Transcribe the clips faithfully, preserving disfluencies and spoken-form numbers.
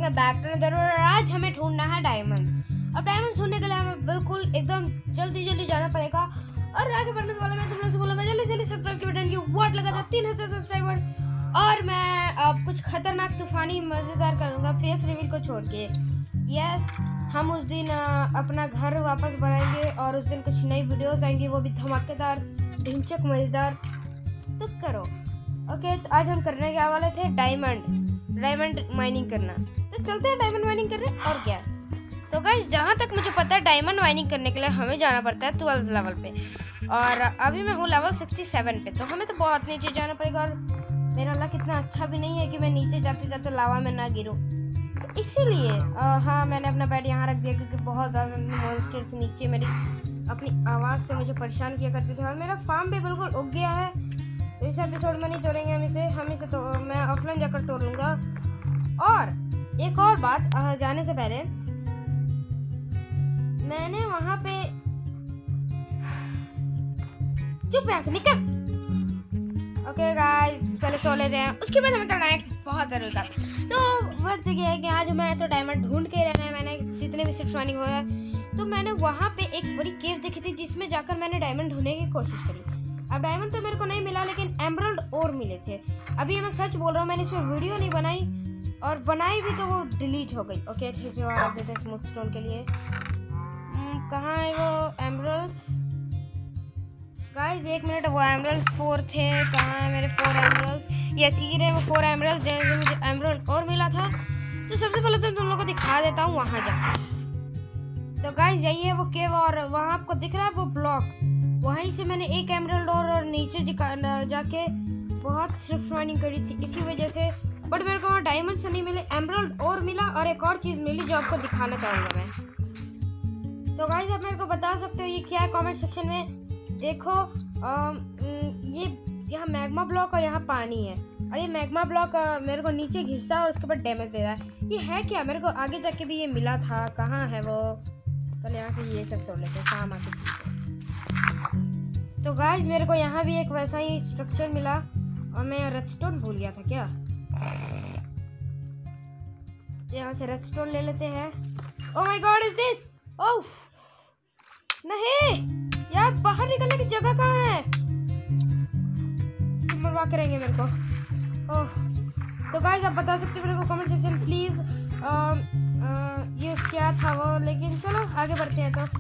Welcome back to another. और आज हमें ढूंढना है डायमंड्स। अब डायमंड्स ढूंढने के लिए हमें बिल्कुल एकदम जल्दी जल्दी जाना पड़ेगा। और आगे बढ़ने से पहले मैं तुम लोगों से बोलूंगा जल्दी जल्दी सब्सक्राइब के बटन की व्हाट लगा था तीन हजार सब्सक्राइबर्स। और मैं अब कुछ खतरनाक तूफानी मजेदार करूंगा फेस रिवील को छोड़ के। यस, हम उस दिन अपना घर वापस बनाएंगे और उस दिन कुछ नई वीडियोस आएंगी, वो भी धमाकेदार ढिंचक मजेदार। तो करो ओके। तो आज हम करने के वाले थे डायमंड डायमंड माइनिंग करना। तो चलते हैं डायमंड माइनिंग करने। और क्या, तो गाइस जहाँ तक मुझे पता है डायमंड माइनिंग करने के लिए हमें जाना पड़ता है ट्वेल्थ लेवल पे, और अभी मैं हूँ लेवल सिक्सटी सेवन पे। तो हमें तो बहुत नीचे जाना पड़ेगा, और मेरा लक इतना अच्छा भी नहीं है कि मैं नीचे जाते जाते लावा में ना गिरूँ। तो इसीलिए हाँ, मैंने अपना बेड यहाँ रख दिया क्योंकि बहुत ज़्यादा मॉन्स्टर्स नीचे मेरी अपनी आवाज़ से मुझे परेशान किया करते थे। और मेरा फार्म भी बिल्कुल उग गया है, तो इस एपिसोड में नहीं तोड़ेंगे हम इसे हम इसे तो मैं ऑफलाइन जाकर तोड़ लूँगा। और एक और बात, जाने से पहले मैंने वहाँ पे चुप यहाँ से निकल। ओके गाइस, पहले सो लेते हैं, उसके बाद हमें करना है बहुत ज़रूरी काम। तो बात ये है कि आज मैं तो डायमंड ढूंढ के रहना है। मैंने जितने भी सिर्फ माइनिंग हुआ है, तो मैंने वहाँ पे एक बड़ी केव देखी थी जिसमें जाकर मैंने डायमंड ढूंढने की कोशिश करी। अब डायमंड तो मेरे को नहीं मिला, लेकिन एमराल्ड और मिले थे। अभी मैं सच बोल रहा हूँ, मैंने इसमें वीडियो नहीं बनाई, और बनाई भी तो वो डिलीट हो गई। ओके, अच्छे से रख देते हैं स्मूथ स्टोन के लिए। कहाँ है वो एमराल्ड्स गाइस? एक मिनट, वो एमराल्ड्स फोर थे। कहाँ है मेरे फोर एमराल्ड्स? यस, ये रहे वो फोर एमराल्ड्स जैसे मुझे एमराल्ड और मिला था। तो सबसे पहले तो तुम लोगों को दिखा देता हूँ वहाँ जा। तो गाइस यही है वो केव, और वहाँ आपको दिख रहा है वो ब्लॉक, वहीं से मैंने एक एमराल्ड और, और नीचे जाके बहुत सिर्फ माइनिंग करी थी इसी वजह से। बट मेरे को वहाँ डायमंड से नहीं मिले, एमराल्ड और मिला, और एक और चीज़ मिली जो आपको दिखाना चाहूँगा मैं। तो गाइस आप मेरे को बता सकते हो ये क्या है कमेंट सेक्शन में। देखो आ, ये यहाँ मैग्मा ब्लॉक और यहाँ पानी है, और ये मैग्मा ब्लॉक मेरे को नीचे खींचता है और उसके बाद डैमेज दे रहा है। ये है क्या? मेरे को आगे जाके भी ये मिला था। कहाँ है वो? पहले यहाँ से ये सब तोड़ लेते हैं, काम आके खींचते। तो गाइस मेरे को यहाँ भी एक वैसा ही स्ट्रक्चर मिला, और मैं रेडस्टोन भूल गया था क्या। यहाँ से रेडस्टोन ले लेते हैं। Oh my God, is this? Oh नहीं यार, बाहर निकलने की जगह कहाँ है? मरवा करेंगे मेरे को। ओह, तो गाइस आप बता सकते हो मेरे को कमेंट सेक्शन प्लीज ये क्या था वो। लेकिन चलो आगे बढ़ते हैं। तो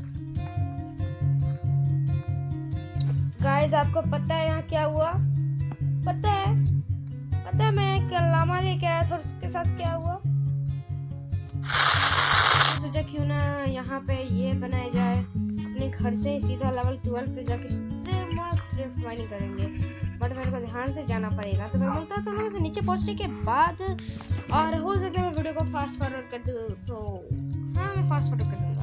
गाइस आपको पता है यहाँ क्या हुआ? पता है पता है मैं कल लामा लेके आया था और उसके साथ क्या हुआ? सोचा क्यों ना यहाँ पे ये बनाया जाए, अपने घर से सीधा लेवल ट्वेल्व पे जाके स्ट्रिप माइनिंग करेंगे। बट मेरे को ध्यान से जाना पड़ेगा। तो मैं बोलता हूँ तुम लोगों से नीचे पहुँचने के बाद, और हो सके मैं वीडियो को फास्ट फॉरवर्ड कर दूँ, तो हाँ मैं फास्ट फॉरवर्ड कर दूँगा।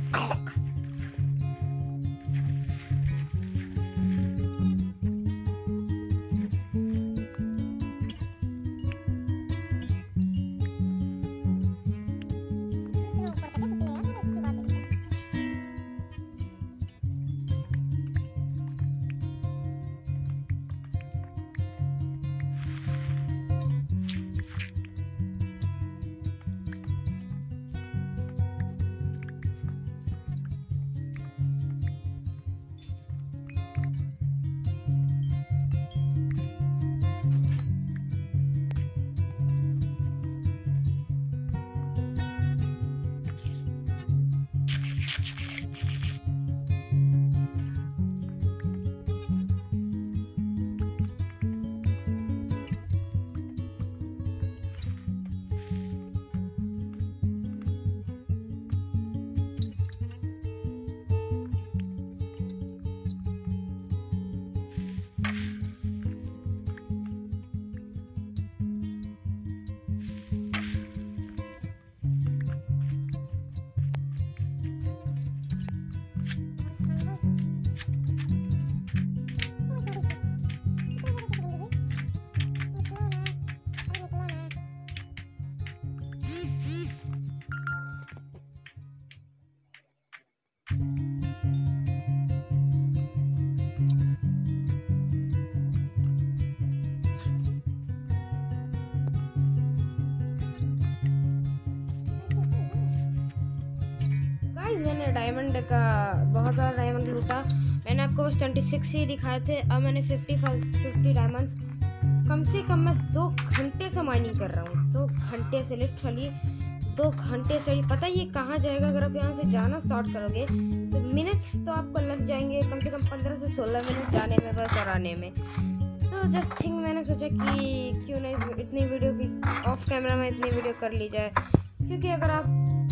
मैंने डायमंड का बहुत ज़्यादा डायमंड लूटा। मैंने आपको बस छब्बीस ही दिखाए थे, अब मैंने पचास पचास डायमंड्स कम से कम मैं दो घंटे से माइनिंग कर रहा हूँ। दो घंटे से लिटरली दो घंटे से। पता है ये कहाँ जाएगा? अगर आप यहाँ से जाना स्टार्ट करोगे तो मिनट्स तो आपको लग जाएंगे, कम से कम पंद्रह से सोलह मिनट जाने में बस और आने में। तो जस्ट थिंक मैंने सोचा कि क्यों नहीं इतनी वीडियो की ऑफ कैमरा में इतनी वीडियो कर ली जाए, क्योंकि अगर आप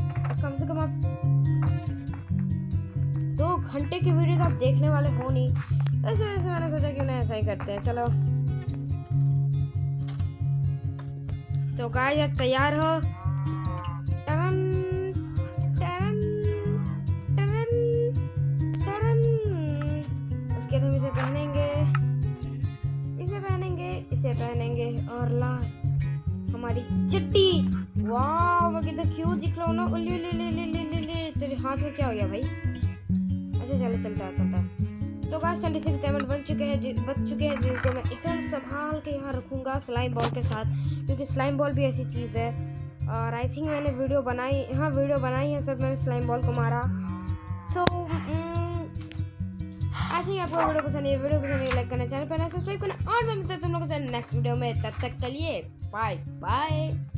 कम से कम आप दो घंटे की वीडियो तो आप देखने वाले हो नहीं, तो इस वजह से मैंने सोचा क्यों ना ऐसा ही करते हैं। चलो तो गाइस आप तैयार हो? टरन टरन टरन टरन। उसके बाद हम इसे पहनेंगे, इसे पहनेंगे, इसे पहनेंगे और लास्ट हमारी चट्टी। वाह वो कितना क्यूट दिख रहा हो ना। उल्ली उल्ली उल्ली उल्ली उल्ली। तेरे हाथ में क्या हो गया भाई? अच्छा चलो चलता है चलता है। तो गाइस छब्बीस डायमंड बन चुके हैं बच चुके हैं जिनको मैं एकदम संभाल के यहाँ रखूँगा स्लाइम बॉल के साथ, क्योंकि स्लाइम बॉल भी ऐसी चीज़ है। और आई थिंक मैंने वीडियो बनाई, हाँ वीडियो बनाई है सब, मैंने स्लाइम बॉल को मारा। तो आई थिंक आपको वीडियो पसंद है, वीडियो पसंद है लाइक करना, चैनल पर सब्सक्राइब करना, और मैं मिलता हूँ तुम लोगों से नेक्स्ट वीडियो में। तब तक के लिए बाय बाय।